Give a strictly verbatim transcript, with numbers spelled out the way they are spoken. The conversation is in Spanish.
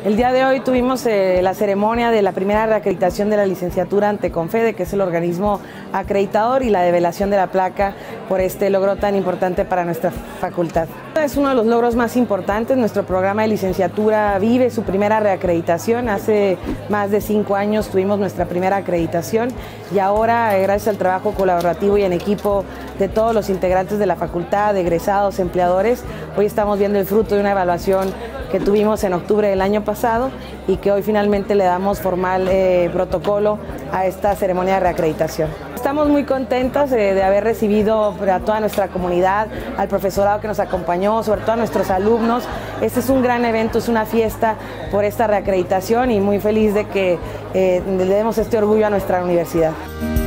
El día de hoy tuvimos eh, la ceremonia de la primera reacreditación de la licenciatura ante Confede, que es el organismo acreditador, y la develación de la placa por este logro tan importante para nuestra facultad. Es uno de los logros más importantes. Nuestro programa de licenciatura vive su primera reacreditación. Hace más de cinco años tuvimos nuestra primera acreditación y ahora, gracias al trabajo colaborativo y en equipo de todos los integrantes de la facultad, de egresados, empleadores, hoy estamos viendo el fruto de una evaluación que tuvimos en octubre del año pasado y que hoy finalmente le damos formal eh, protocolo a esta ceremonia de reacreditación. Estamos muy contentos de, de haber recibido a toda nuestra comunidad, al profesorado que nos acompañó, sobre todo a nuestros alumnos. Este es un gran evento, es una fiesta por esta reacreditación y muy feliz de que eh, le demos este orgullo a nuestra universidad.